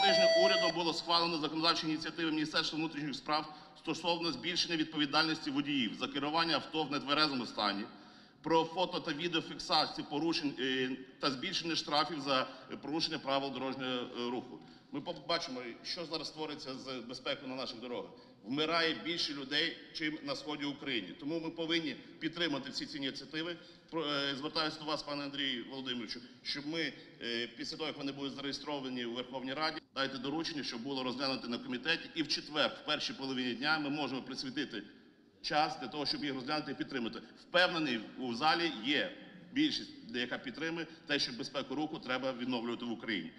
тижня урядом було схвалено законодавчі ініціативи Міністерства внутрішніх справ стосовно збільшення відповідальності водіїв за керування авто в нетверезому стані, про фото та відеофіксацію порушень та збільшення штрафів за порушення правил дорожнього руху. Ми побачимо, що зараз створиться з безпекою на наших дорогах. Вмирає більше людей, чим на сході України. Тому ми повинні підтримати всі ці ініціативи. Звертаюся до вас, пане Андрію Володимировичу, щоб ми, після того, як вони будуть зареєстровані у Верховній Раді, дайте доручення, щоб було розглянуто на комітеті. І в четвер, в першій половині дня, ми можемо присвятити час для того, щоб їх розглянути і підтримати. Впевнений, у залі є більшість, яка підтримує те, що безпеку руху треба відновлювати в Україні.